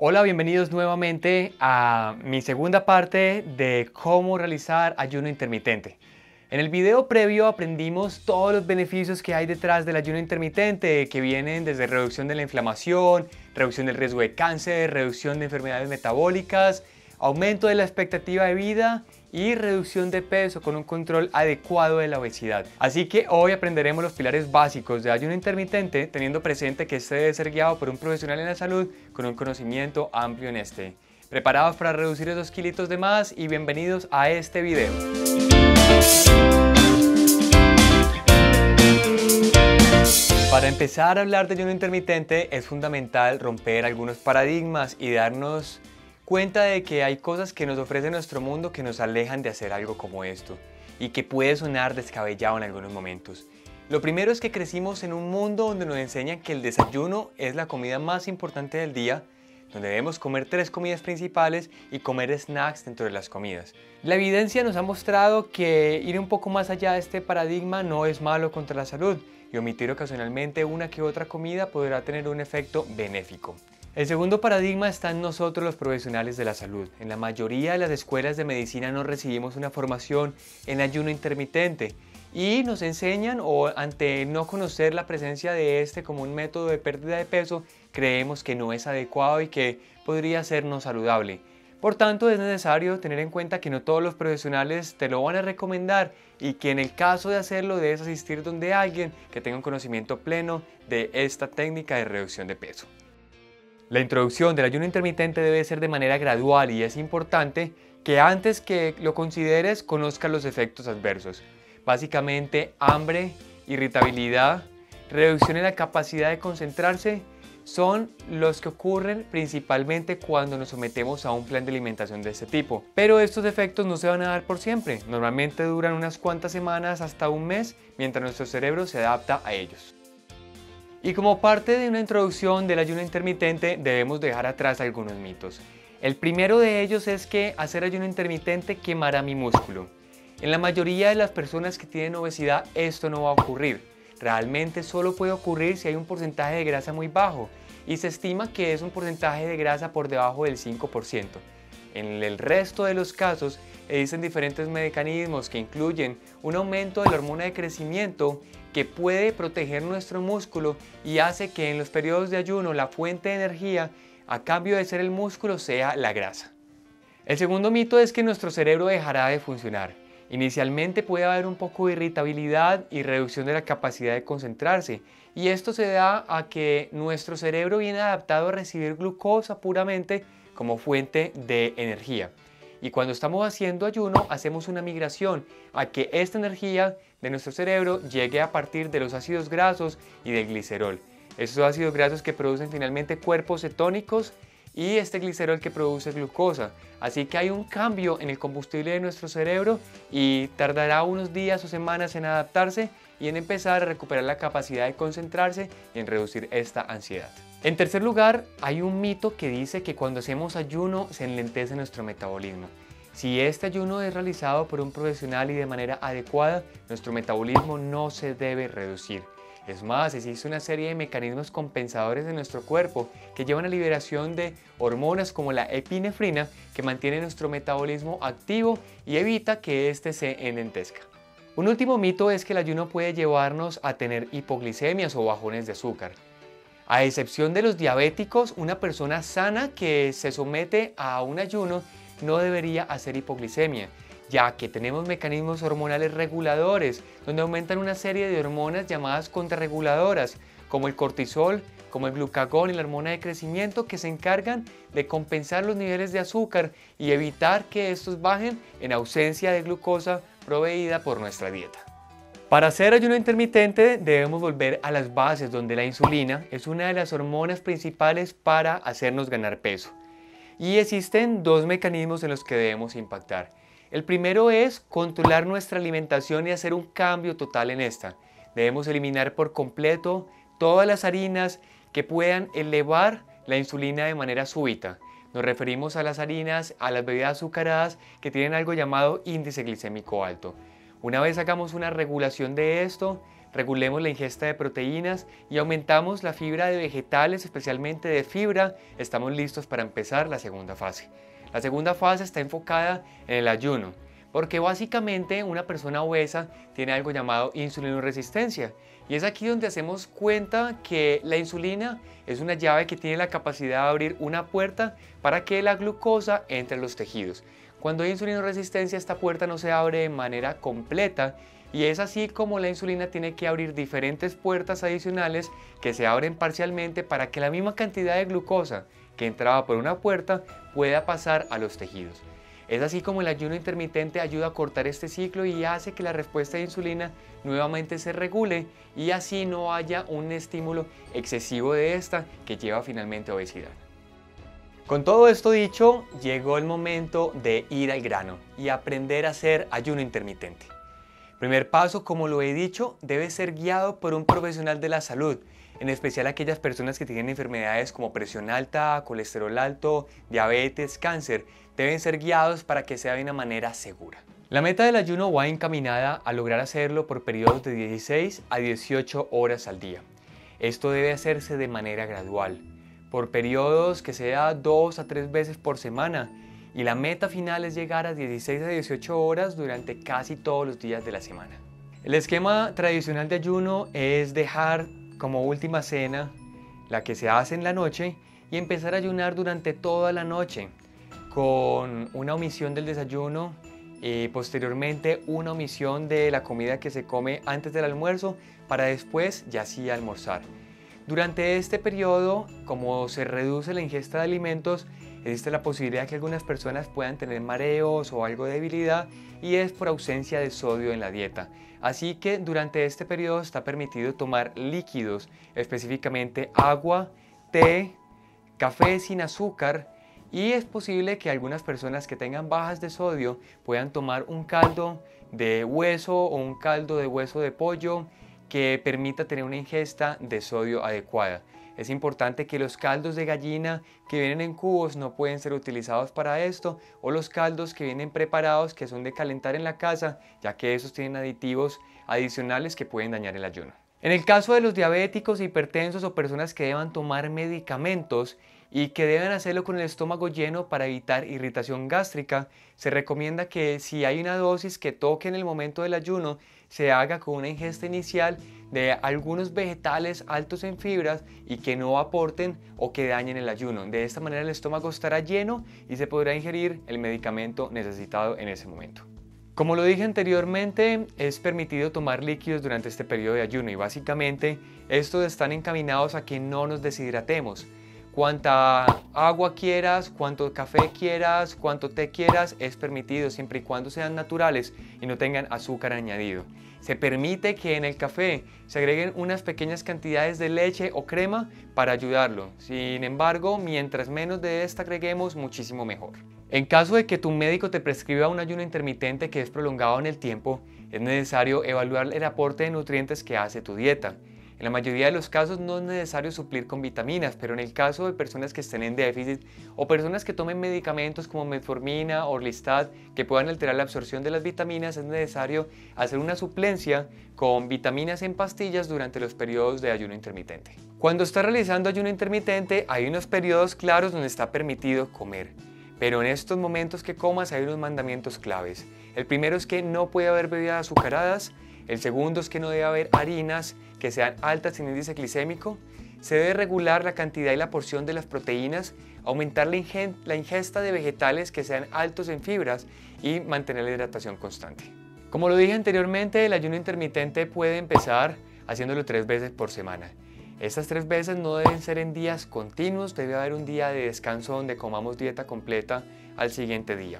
Hola, bienvenidos nuevamente a mi segunda parte de cómo realizar ayuno intermitente. En el video previo aprendimos todos los beneficios que hay detrás del ayuno intermitente, que vienen desde reducción de la inflamación, reducción del riesgo de cáncer, reducción de enfermedades metabólicas, aumento de la expectativa de vida y reducción de peso con un control adecuado de la obesidad. Así que hoy aprenderemos los pilares básicos de ayuno intermitente, teniendo presente que este debe ser guiado por un profesional en la salud con un conocimiento amplio en este. ¿Preparados para reducir esos kilitos de más? Y bienvenidos a este video. Para empezar a hablar de ayuno intermitente es fundamental romper algunos paradigmas y darnos cuenta de que hay cosas que nos ofrece nuestro mundo que nos alejan de hacer algo como esto y que puede sonar descabellado en algunos momentos. Lo primero es que crecimos en un mundo donde nos enseñan que el desayuno es la comida más importante del día, donde debemos comer 3 comidas principales y comer snacks dentro de las comidas. La evidencia nos ha mostrado que ir un poco más allá de este paradigma no es malo contra la salud y omitir ocasionalmente una que otra comida podrá tener un efecto benéfico. El segundo paradigma está en nosotros los profesionales de la salud. En la mayoría de las escuelas de medicina no recibimos una formación en ayuno intermitente y nos enseñan, o ante no conocer la presencia de este como un método de pérdida de peso, creemos que no es adecuado y que podría ser no saludable. Por tanto, es necesario tener en cuenta que no todos los profesionales te lo van a recomendar y que en el caso de hacerlo debes asistir donde alguien que tenga un conocimiento pleno de esta técnica de reducción de peso. La introducción del ayuno intermitente debe ser de manera gradual y es importante que antes que lo consideres conozcas los efectos adversos. Básicamente, hambre, irritabilidad, reducción en la capacidad de concentrarse son los que ocurren principalmente cuando nos sometemos a un plan de alimentación de este tipo. Pero estos efectos no se van a dar por siempre. Normalmente duran unas cuantas semanas hasta un mes mientras nuestro cerebro se adapta a ellos. Y como parte de una introducción del ayuno intermitente debemos dejar atrás algunos mitos. El primero de ellos es que hacer ayuno intermitente quemará mi músculo. En la mayoría de las personas que tienen obesidad esto no va a ocurrir. Realmente solo puede ocurrir si hay un porcentaje de grasa muy bajo y se estima que es un porcentaje de grasa por debajo del 5%. En el resto de los casos existen diferentes mecanismos que incluyen un aumento de la hormona de crecimiento que puede proteger nuestro músculo y hace que en los periodos de ayuno la fuente de energía a cambio de ser el músculo sea la grasa. El segundo mito es que nuestro cerebro dejará de funcionar. Inicialmente puede haber un poco de irritabilidad y reducción de la capacidad de concentrarse y esto se da a que nuestro cerebro viene adaptado a recibir glucosa puramente como fuente de energía. Y cuando estamos haciendo ayuno hacemos una migración a que esta energía de nuestro cerebro llegue a partir de los ácidos grasos y del glicerol. Esos ácidos grasos que producen finalmente cuerpos cetónicos y este glicerol que produce glucosa. Así que hay un cambio en el combustible de nuestro cerebro y tardará unos días o semanas en adaptarse y en empezar a recuperar la capacidad de concentrarse y en reducir esta ansiedad. En tercer lugar, hay un mito que dice que cuando hacemos ayuno se enlentece nuestro metabolismo. Si este ayuno es realizado por un profesional y de manera adecuada, nuestro metabolismo no se debe reducir. Es más, existe una serie de mecanismos compensadores de nuestro cuerpo que llevan a la liberación de hormonas como la epinefrina que mantiene nuestro metabolismo activo y evita que éste se enlentezca. Un último mito es que el ayuno puede llevarnos a tener hipoglicemias o bajones de azúcar. A excepción de los diabéticos, una persona sana que se somete a un ayuno no debería hacer hipoglicemia, ya que tenemos mecanismos hormonales reguladores, donde aumentan una serie de hormonas llamadas contrarreguladoras, como el cortisol, como el glucagón y la hormona de crecimiento, que se encargan de compensar los niveles de azúcar y evitar que estos bajen en ausencia de glucosa proveída por nuestra dieta. Para hacer ayuno intermitente debemos volver a las bases, donde la insulina es una de las hormonas principales para hacernos ganar peso. Y existen 2 mecanismos en los que debemos impactar. El primero es controlar nuestra alimentación y hacer un cambio total en esta. Debemos eliminar por completo todas las harinas que puedan elevar la insulina de manera súbita. Nos referimos a las harinas, a las bebidas azucaradas que tienen algo llamado índice glicémico alto. Una vez hagamos una regulación de esto, regulemos la ingesta de proteínas y aumentamos la fibra de vegetales, especialmente de fibra, estamos listos para empezar la segunda fase. La segunda fase está enfocada en el ayuno, porque básicamente una persona obesa tiene algo llamado insulinoresistencia, y es aquí donde hacemos cuenta que la insulina es una llave que tiene la capacidad de abrir una puerta para que la glucosa entre en los tejidos. Cuando hay insulinoresistencia, esta puerta no se abre de manera completa, y es así como la insulina tiene que abrir diferentes puertas adicionales que se abren parcialmente para que la misma cantidad de glucosa que entraba por una puerta pueda pasar a los tejidos. Es así como el ayuno intermitente ayuda a cortar este ciclo y hace que la respuesta de insulina nuevamente se regule y así no haya un estímulo excesivo de esta que lleva finalmente a obesidad. Con todo esto dicho, llegó el momento de ir al grano y aprender a hacer ayuno intermitente. Primer paso, como lo he dicho, debe ser guiado por un profesional de la salud, en especial aquellas personas que tienen enfermedades como presión alta, colesterol alto, diabetes, cáncer, deben ser guiados para que sea de una manera segura. La meta del ayuno va encaminada a lograr hacerlo por periodos de 16 a 18 horas al día. Esto debe hacerse de manera gradual, por periodos que sea 2 a 3 veces por semana, y la meta final es llegar a 16 a 18 horas durante casi todos los días de la semana. El esquema tradicional de ayuno es dejar como última cena la que se hace en la noche y empezar a ayunar durante toda la noche con una omisión del desayuno y posteriormente una omisión de la comida que se come antes del almuerzo para después ya sí almorzar. Durante este periodo, como se reduce la ingesta de alimentos, existe la posibilidad de que algunas personas puedan tener mareos o algo de debilidad y es por ausencia de sodio en la dieta. Así que durante este periodo está permitido tomar líquidos, específicamente agua, té, café sin azúcar, y es posible que algunas personas que tengan bajas de sodio puedan tomar un caldo de hueso o un caldo de hueso de pollo que permita tener una ingesta de sodio adecuada. Es importante que los caldos de gallina que vienen en cubos no pueden ser utilizados para esto, o los caldos que vienen preparados que son de calentar en la casa, ya que esos tienen aditivos adicionales que pueden dañar el ayuno. En el caso de los diabéticos, hipertensos o personas que deban tomar medicamentos y que deben hacerlo con el estómago lleno para evitar irritación gástrica, se recomienda que si hay una dosis que toque en el momento del ayuno, se haga con una ingesta inicial de algunos vegetales altos en fibras y que no aporten o que dañen el ayuno. De esta manera el estómago estará lleno y se podrá ingerir el medicamento necesitado en ese momento. Como lo dije anteriormente, es permitido tomar líquidos durante este periodo de ayuno y básicamente estos están encaminados a que no nos deshidratemos. Cuanta agua quieras, cuánto café quieras, cuánto té quieras, es permitido siempre y cuando sean naturales y no tengan azúcar añadido. Se permite que en el café se agreguen unas pequeñas cantidades de leche o crema para ayudarlo. Sin embargo, mientras menos de esta agreguemos, muchísimo mejor. En caso de que tu médico te prescriba un ayuno intermitente que es prolongado en el tiempo, es necesario evaluar el aporte de nutrientes que hace tu dieta. En la mayoría de los casos no es necesario suplir con vitaminas, pero en el caso de personas que estén en déficit o personas que tomen medicamentos como metformina o Orlistat que puedan alterar la absorción de las vitaminas, es necesario hacer una suplencia con vitaminas en pastillas durante los periodos de ayuno intermitente. Cuando estás realizando ayuno intermitente hay unos periodos claros donde está permitido comer, pero en estos momentos que comas hay unos mandamientos claves. El primero es que no puede haber bebidas azucaradas. El segundo es que no debe haber harinas que sean altas en índice glicémico. Se debe regular la cantidad y la porción de las proteínas, aumentar la ingesta de vegetales que sean altos en fibras y mantener la hidratación constante. Como lo dije anteriormente, el ayuno intermitente puede empezar haciéndolo 3 veces por semana. Estas 3 veces no deben ser en días continuos, debe haber un día de descanso donde comamos dieta completa al siguiente día.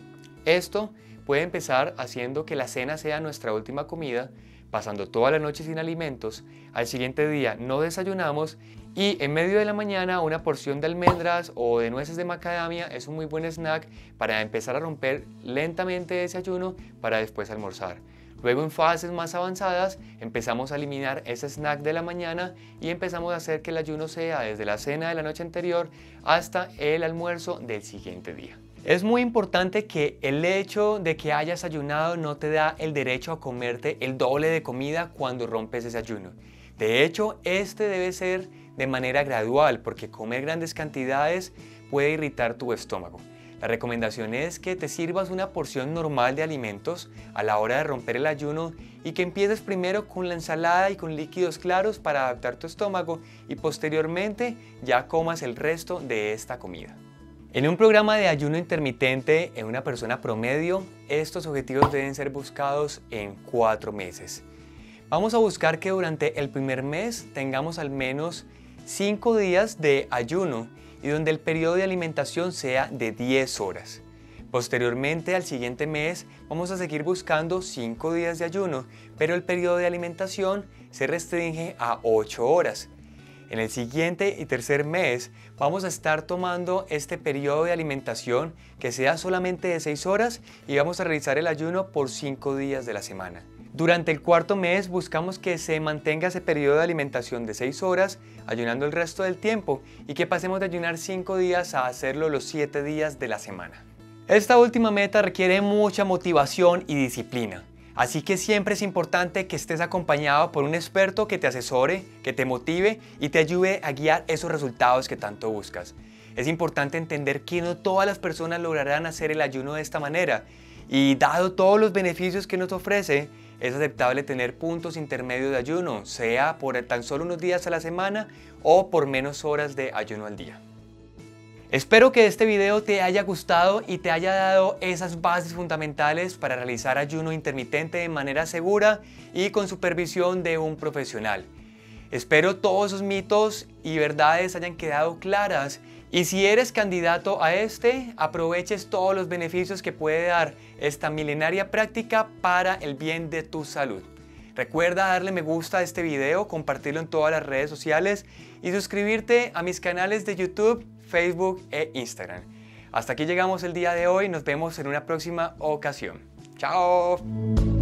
Esto puede empezar haciendo que la cena sea nuestra última comida, pasando toda la noche sin alimentos, al siguiente día no desayunamos y en medio de la mañana una porción de almendras o de nueces de macadamia es un muy buen snack para empezar a romper lentamente ese ayuno para después almorzar. Luego en fases más avanzadas empezamos a eliminar ese snack de la mañana y empezamos a hacer que el ayuno sea desde la cena de la noche anterior hasta el almuerzo del siguiente día. Es muy importante que el hecho de que hayas ayunado no te da el derecho a comerte el doble de comida cuando rompes ese ayuno. De hecho, este debe ser de manera gradual porque comer grandes cantidades puede irritar tu estómago. La recomendación es que te sirvas una porción normal de alimentos a la hora de romper el ayuno y que empieces primero con la ensalada y con líquidos claros para adaptar tu estómago y posteriormente ya comas el resto de esta comida. En un programa de ayuno intermitente en una persona promedio, estos objetivos deben ser buscados en 4 meses. Vamos a buscar que durante el primer mes tengamos al menos 5 días de ayuno y donde el periodo de alimentación sea de 10 horas. Posteriormente, al siguiente mes, vamos a seguir buscando 5 días de ayuno, pero el periodo de alimentación se restringe a 8 horas. En el siguiente y tercer mes vamos a estar tomando este periodo de alimentación que sea solamente de 6 horas y vamos a realizar el ayuno por 5 días de la semana. Durante el cuarto mes buscamos que se mantenga ese periodo de alimentación de 6 horas, ayunando el resto del tiempo y que pasemos de ayunar 5 días a hacerlo los 7 días de la semana. Esta última meta requiere mucha motivación y disciplina. Así que siempre es importante que estés acompañado por un experto que te asesore, que te motive y te ayude a guiar esos resultados que tanto buscas. Es importante entender que no todas las personas lograrán hacer el ayuno de esta manera y dado todos los beneficios que nos ofrece, es aceptable tener puntos intermedios de ayuno, sea por tan solo unos días a la semana o por menos horas de ayuno al día. Espero que este video te haya gustado y te haya dado esas bases fundamentales para realizar ayuno intermitente de manera segura y con supervisión de un profesional. Espero todos esos mitos y verdades hayan quedado claras y si eres candidato a aproveches todos los beneficios que puede dar esta milenaria práctica para el bien de tu salud. Recuerda darle me gusta a este video, compartirlo en todas las redes sociales y suscribirte a mis canales de YouTube, Facebook e Instagram. Hasta aquí llegamos el día de hoy, nos vemos en una próxima ocasión. ¡Chao!